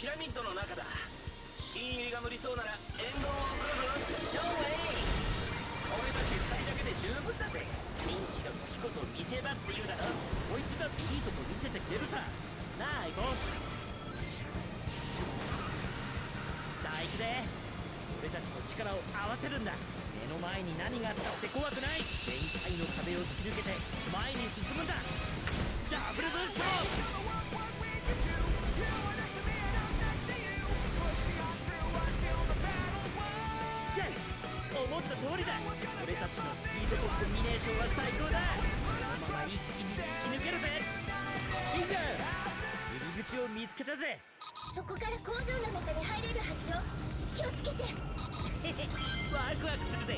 ピラミッドの中だ。新入りが無理そうなら援軍を送るぞ。ノーウェイ。俺たち2人だけで十分だぜ。ピンチの時こそ見せ場って言うだろ。こいつだっていいとこ見せてくれるさ。なあ行こう。さあ行くぜ。俺たちの力を合わせるんだ。目の前に何があったって怖くない。限界の壁を突き抜けて前に進むんだ。ダブルブースト。イエス、思った通りだ。俺たちのスピードとコンビネーションは最高だ。このまま一気に突き抜けるぜ。キング、入り口を見つけたぜ。 そこから工場の中に入れるはずよ。気をつけて。 ワクワクするぜ。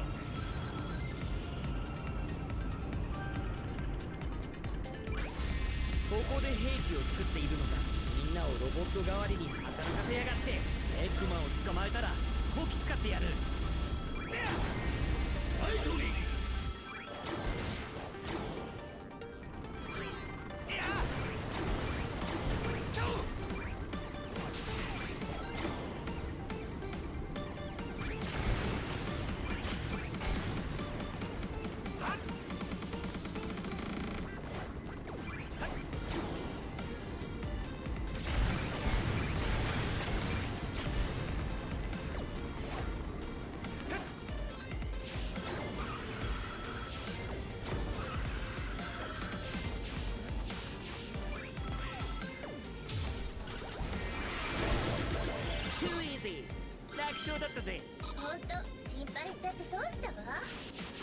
ここで兵器を作っているのか。みんなをロボット代わりに働かせやがって。エッグマンを捕まえたらこき使ってやる。はい、トニー。楽勝だったぜ。 ほんと心配しちゃって損したわ。